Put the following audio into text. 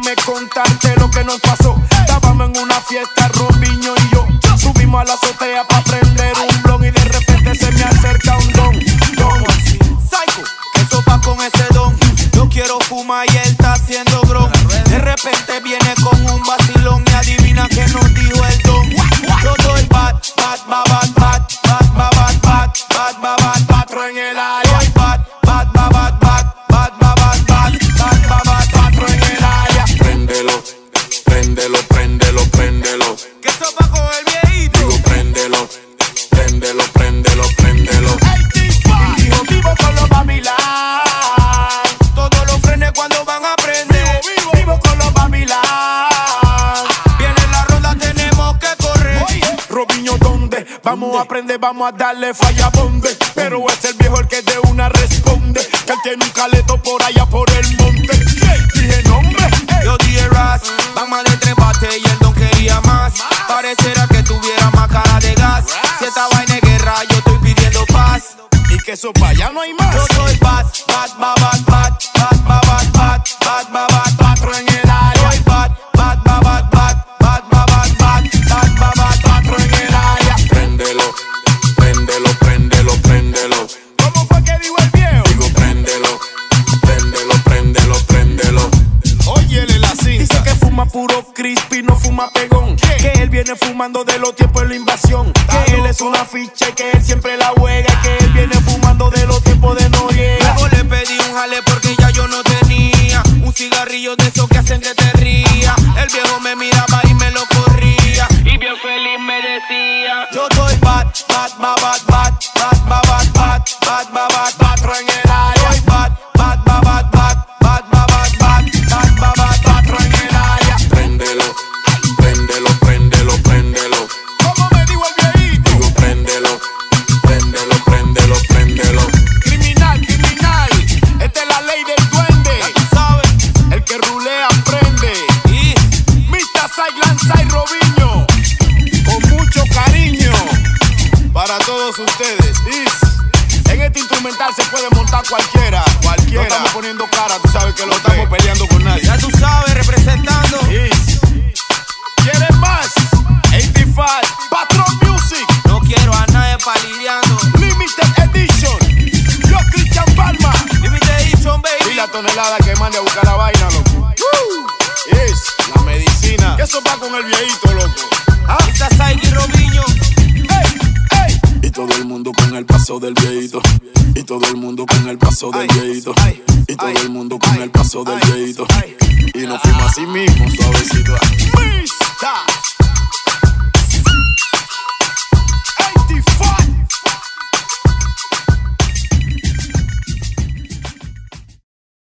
déjame contarte lo que nos pasó. Estábamos en una fiesta, Robinho y yo. Subimos a la azotea para prender un blon y de repente se me acerca un don. Psycho, ¿qué sopa con ese don? Yo quiero fumar y él está haciendo bron. De repente viene con un vacilón y adivina que nos dijo el don. Yo soy bad, bad, bad, bad, bad, bad, bad, bad, bad, bad, bad, bad, patro en el área. Soy bad, bad, bad, bad, bad, bad, bad, bad, bad, bad, bad, bad, patro en el área. Préndelo, préndelo, préndelo, préndelo. ¿Qué sopa con el viejito? Digo préndelo, préndelo, préndelo, préndelo. Dijo vivo con los Babylon. Todos los frenes cuando van a prender. Vivo con los Babylon. Viene la ronda, tenemos que correr. Robinho, ¿dónde? Vamos a aprender, vamos a darle falla bonde. Pero es el viejo el que de una responde. Que él tiene un caleto por allá por el monte. Dije nombre. Yo dije Ras, van más de 3 bates y el don quería más. Pareciera que tuviera más cara de gas. Si esta vaina es guerra, yo estoy pidiendo paz. Y que eso pa' allá no hay más. Yo soy bad, bad, bad, bad, bad, bad, bad, bad, bad, bad, bad, bad, patro en el área. Soy bad, bad, bad, bad, bad, bad, bad, bad, bad, bad, bad, bad, patro en el área. Préndelo, préndelo, préndelo, préndelo. ¿Cómo fue que dijo el viejo? Digo préndelo, préndelo, préndelo, préndelo. Óyele la cinta. Dice que fuma puro crispy, no fuma pegón. Que él viene fumando de los tiempos de la invasión. Que él es una ficha y que él siempre la juega. Que él viene fumando de los tiempos de Noriega. Luego le pedí un jale porque ya yo no tenía un cigarrillo de esos que hacen que te ría. El viejo me miraba y me lo corría. Y bien feliz me decía: yo soy bad, bad, bad, bad, bad, bad, bad, bad, bad, bad, bad, bad, patro en el área. Soy bad, bad, bad, bad, bad, bad, bad, bad, bad, bad, bad, bad, patro en el área. Préndelo, préndelo, préndelo, préndelo. ¿Cómo me dijo el viejito? Digo préndelo, préndelo, préndelo, préndelo. Criminal, criminal. Esta es la ley del duende. Ya tú sabes. El que rulea aprende. Y Mr. Lanza y Robinho. Con mucho cariño para todos ustedes. En este instrumental se puede montar cualquiera. No estamos poniendo cara, tú sabes que no estamos peleando con nadie. ya tú sabes, representando. ¿Quieres más? 85, Patron Music, No quiero a nadie palideando. Limited Edition. Yo, Cristian Palma. Limitation, Y baby. la tonelada que mande a buscar la vaina, loco. La medicina. Eso va con el viejito, loco. Está Psycho y Robinho. Y todo el mundo con el paso del viejito. Y todo el mundo con el paso del viejito. Y todo el mundo con el paso del viejito. Y nos fuimos así mismo, suavecito.